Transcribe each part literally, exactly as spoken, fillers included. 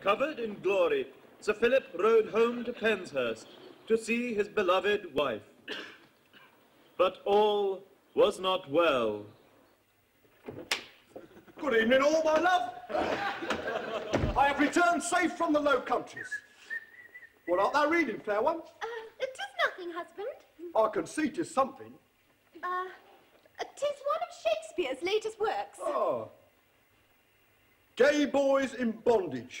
Covered in glory, Sir Philip rode home to Penshurst to see his beloved wife. But all was not well. Good evening, all, my love. I have returned safe from the Low Countries. What art thou reading, fair one? Uh, it is nothing, husband. I can see 'tis something. Uh, it is one of Shakespeare's latest works. Oh. Gay Boys in Bondage.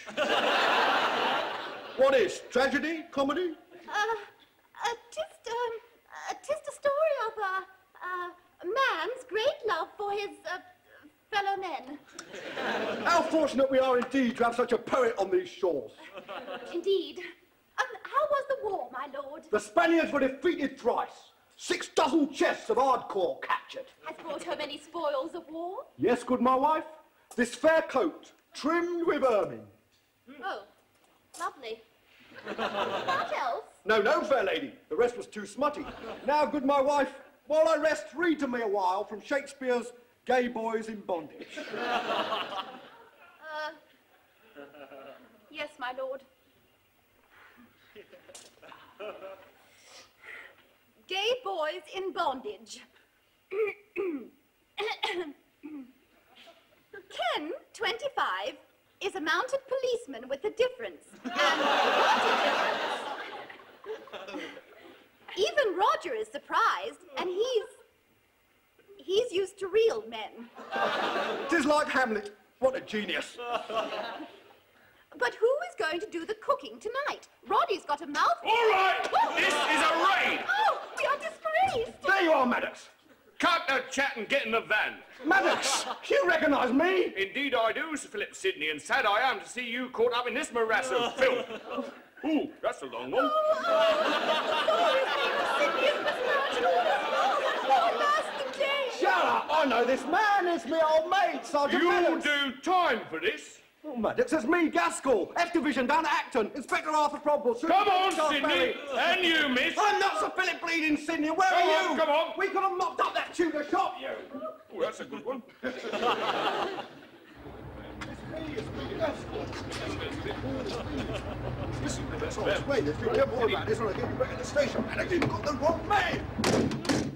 What is? Tragedy? Comedy? Uh, it is, um, it is the story of a, a man's great love for his, uh, fellow men. How fortunate we are indeed to have such a poet on these shores. Indeed. Um, how was the war, my lord? The Spaniards were defeated thrice. Six dozen chests of hardcore captured. Has brought home any spoils of war? Yes, good my wife. This fair coat, trimmed with ermine. Oh, lovely. What else? No, no, fair lady. The rest was too smutty. Now, good my wife, while I rest, read to me a while from Shakespeare's Gay Boys in Bondage. Uh, yes, my lord. Gay boys in bondage. Ken, twenty-five, is a mounted policeman with a difference. And what a difference! Even Roger is surprised, and he's... he's used to real men. 'Tis like Hamlet. What a genius. But who is going to do the cooking tonight? Roddy's got a mouthful. All right! This is a raid! Oh, we are disgraced! There you are, Maddox. Cut the chat and get in the van. Maddox, you recognise me? Indeed I do, Sir Philip Sidney, and sad I am to see you caught up in this morass of filth. Ooh, that's a long one. Shut up! I know this man. It's me old mate, Sergeant You Maddox. do time for this. Oh, Maddox, it's me, Gaskell, F Division down at Acton, Inspector Arthur Probble. Come on, Sidney, and you, miss. I'm not Sir Philip Bleeding Sidney. Where Come are on, you? come on. We could have mopped up that Tudor shop, you. Oh, that's a good one. Listen, that's all. Wait, let's be careful about this, or I get you back at the station. Maddox, you've got the wrong man.